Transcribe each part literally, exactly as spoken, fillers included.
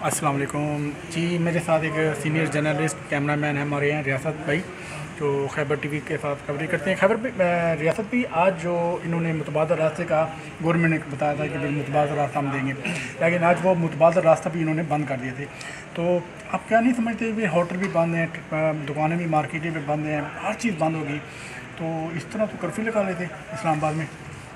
अस्सलाम वालेकुम जी। मेरे साथ एक सीनियर जर्नलिस्ट कैमरामैन है हमारे यहाँ रियासत भाई, जो खैबर टीवी के साथ कवरेज करते हैं। खैबर रियासत भी आज जो इन्होंने मुतबादल रास्ते का गवर्नमेंट ने बताया था कि भाई मुतबादल रास्ता हम देंगे, लेकिन आज वो मुतबादल रास्ता भी इन्होंने बंद कर दिए थे। तो आप क्या नहीं समझते भी होटल भी बंद हैं, दुकानें भी, मार्केटें भी बंद हैं, हर चीज़ बंद होगी, तो इस तरह तो कर्फ्यू लगा लेते इस्लामाबाद में।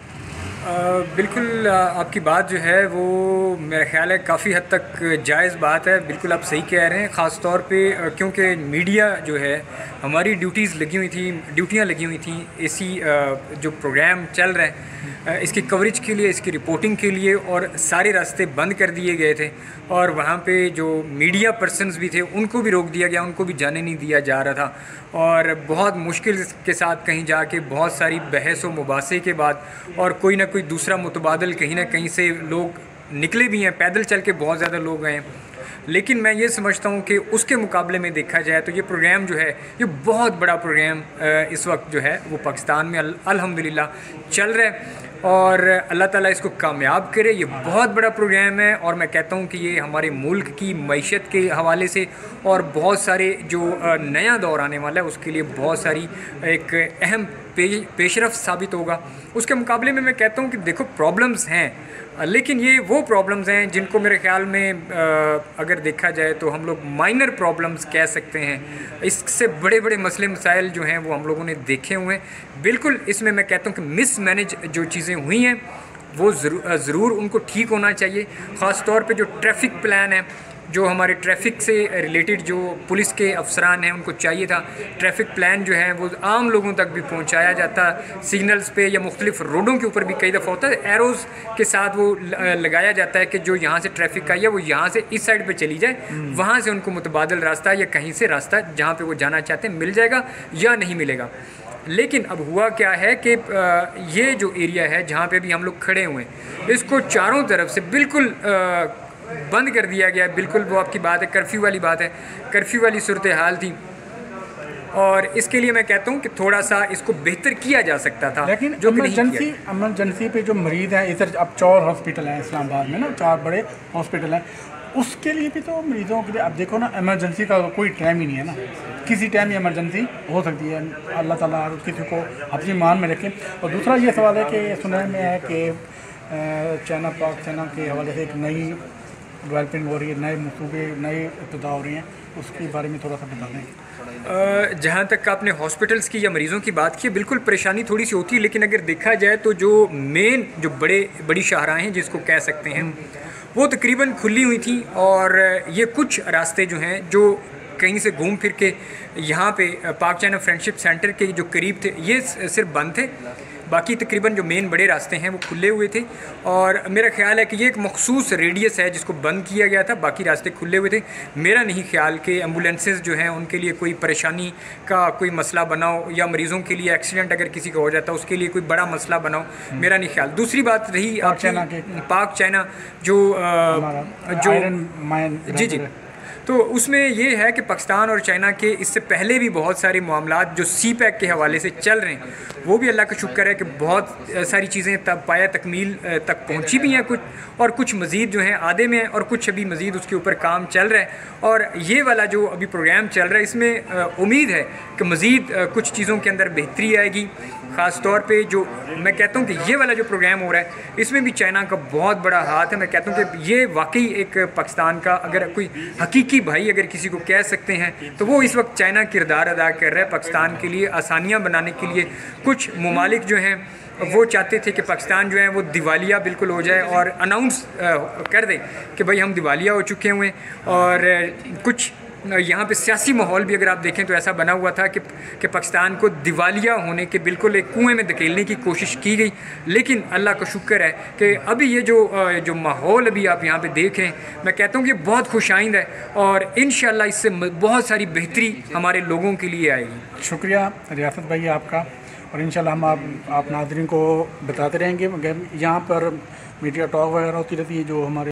आ, बिल्कुल आपकी बात जो है वो मेरा ख्याल है काफ़ी हद तक जायज़ बात है। बिल्कुल आप सही कह रहे हैं, ख़ास तौर पे क्योंकि मीडिया जो है हमारी ड्यूटीज़ लगी हुई थी, ड्यूटियां लगी हुई थी इसी जो प्रोग्राम चल रहे हैं इसकी कवरेज के लिए, इसकी रिपोर्टिंग के लिए, और सारे रास्ते बंद कर दिए गए थे और वहाँ पे जो मीडिया पर्सनस भी थे उनको भी रोक दिया गया, उनको भी जाने नहीं दिया जा रहा था। और बहुत मुश्किल के साथ कहीं जाके बहुत सारी बहस व मुबासे के बाद और कोई ना कोई दूसरा मुतबादल कहीं ना कहीं से लोग निकले भी हैं, पैदल चल के बहुत ज़्यादा लोग गए हैं। लेकिन मैं ये समझता हूँ कि उसके मुकाबले में देखा जाए तो ये प्रोग्राम जो है, ये बहुत बड़ा प्रोग्राम इस वक्त जो है वो पाकिस्तान में अल्हम्दुलिल्लाह चल रहा है और अल्लाह ताला इसको कामयाब करे। ये बहुत बड़ा प्रोग्राम है और मैं कहता हूँ कि ये हमारे मुल्क की मईशत के हवाले से और बहुत सारे जो नया दौर आने वाला है उसके लिए बहुत सारी एक अहम पे, पेशरफ साबित होगा। उसके मुकाबले में मैं कहता हूँ कि देखो प्रॉब्लम्स हैं, लेकिन ये वो प्रॉब्लम्स हैं जिनको मेरे ख़्याल में अगर देखा जाए तो हम लोग माइनर प्रॉब्लम्स कह सकते हैं। इससे बड़े बड़े मसले मसाइल जो हैं वो हम लोगों ने देखे हुए हैं। बिल्कुल इसमें मैं कहता हूँ कि मिस मैनेज जो चीज़ें हुई हैं वो ज़रूर ज़रूर उनको ठीक होना चाहिए। ख़ास तौर पे जो ट्रैफिक प्लान है, जो हमारे ट्रैफिक से रिलेटेड जो पुलिस के अफसरान हैं उनको चाहिए था ट्रैफिक प्लान जो है वो आम लोगों तक भी पहुंचाया जाता। सिग्नल्स पे या मुख्तलिफ रोडों के ऊपर भी कई दफ़ा होता है, एरोज़ के साथ वो लगाया जाता है कि जो यहाँ से ट्रैफिक आई है वो यहाँ से इस साइड पे चली जाए, वहाँ से उनको मुतबादल रास्ता या कहीं से रास्ता जहाँ पर वो जाना चाहते हैं मिल जाएगा या नहीं मिलेगा। लेकिन अब हुआ क्या है कि ये जो एरिया है जहाँ पे भी हम लोग खड़े हुए हैं इसको चारों तरफ से बिल्कुल बंद कर दिया गया। बिल्कुल वो आपकी बात है, कर्फ्यू वाली बात है, कर्फ्यू वाली सूरत हाल थी और इसके लिए मैं कहता हूँ कि थोड़ा सा इसको बेहतर किया जा सकता था। लेकिन जो इमरजेंसी इमरजेंसी पे जो मरीज़ हैं, इधर अब चार हॉस्पिटल हैं इस्लामाबाद में ना, चार बड़े हॉस्पिटल हैं, उसके लिए भी तो मरीज़ों के लिए अब देखो ना, इमरजेंसी का कोई टाइम ही नहीं है ना, किसी टाइम ही इमरजेंसी हो सकती है। अल्लाह ताला किसी को अपनी मान में रखे। और दूसरा ये सवाल है कि सुनने में है कि चाइना पाक चाइना के हवाले से एक नई डेवलपमेंट हो रही है, नए मनसूबे नए इब्तिदा हो रही हैं, उसके बारे में थोड़ा सा बता दें। जहाँ तक आपने हॉस्पिटल्स की या मरीज़ों की बात की, बिल्कुल परेशानी थोड़ी सी होती है, लेकिन अगर देखा जाए तो जो मेन जो बड़े बड़ी शाहराहें जिसको कह सकते हैं वो तकरीबन खुली हुई थी और ये कुछ रास्ते जो हैं जो कहीं से घूम फिर के यहाँ पे पाक चाइना फ्रेंडशिप सेंटर के जो करीब थे ये सिर्फ बंद थे, बाकी तकरीबन जो मेन बड़े रास्ते हैं वो खुले हुए थे। और मेरा ख्याल है कि ये एक मखसूस रेडियस है जिसको बंद किया गया था, बाकी रास्ते खुले हुए थे। मेरा नहीं ख्याल कि एम्बुलेंसेस जो हैं उनके लिए कोई परेशानी का कोई मसला बनाओ या मरीज़ों के लिए एक्सीडेंट अगर किसी का हो जाता है उसके लिए कोई बड़ा मसला बनाओ, मेरा नहीं ख्याल। दूसरी बात रही पाक चाइना जो जो जी जी तो उसमें ये है कि पाकिस्तान और चाइना के इससे पहले भी बहुत सारे मामलात जो सी पैक के हवाले से चल रहे हैं वो भी अल्लाह का शुक्र है कि बहुत सारी चीज़ें तब पाया तकमील तक पहुंची भी हैं कुछ, और कुछ मज़ीद जो हैं आधे में हैं और कुछ अभी मज़ीद उसके ऊपर काम चल रहा है। और ये वाला जो अभी प्रोग्राम चल रहा है इसमें उम्मीद है कि मज़ीद कुछ चीज़ों के अंदर बेहतरी आएगी। ख़ास तौर पे जो मैं कहता हूँ कि ये वाला जो प्रोग्राम हो रहा है इसमें भी चाइना का बहुत बड़ा हाथ है। मैं कहता हूँ कि ये वाकई एक पाकिस्तान का अगर कोई हकीकी भाई अगर किसी को कह सकते हैं तो वो इस वक्त चाइना किरदार अदा कर रहा है पाकिस्तान के लिए आसानियाँ बनाने के लिए। कुछ ममालिक जो हैं वो चाहते थे कि पाकिस्तान जो है वो दिवालिया बिल्कुल हो जाए और अनाउंस कर दे कि भाई हम दिवालिया हो चुके हुए हैं। और कुछ यहाँ पे सियासी माहौल भी अगर आप देखें तो ऐसा बना हुआ था कि कि पाकिस्तान को दिवालिया होने के बिल्कुल एक कुएं में धकेलने की कोशिश की गई। लेकिन अल्लाह का शुक्र है कि अभी ये जो जो माहौल अभी आप यहाँ पे देखें, मैं कहता हूँ कि बहुत खुशाइंद है और इंशाअल्लाह इससे बहुत सारी बेहतरी हमारे लोगों के लिए आएगी। शुक्रिया रियासत भाई आपका, और इंशाल्लाह हम आप, आप नाज़रीन को बताते रहेंगे। यहाँ पर मीडिया टॉक वगैरह होती रहती है जो हमारे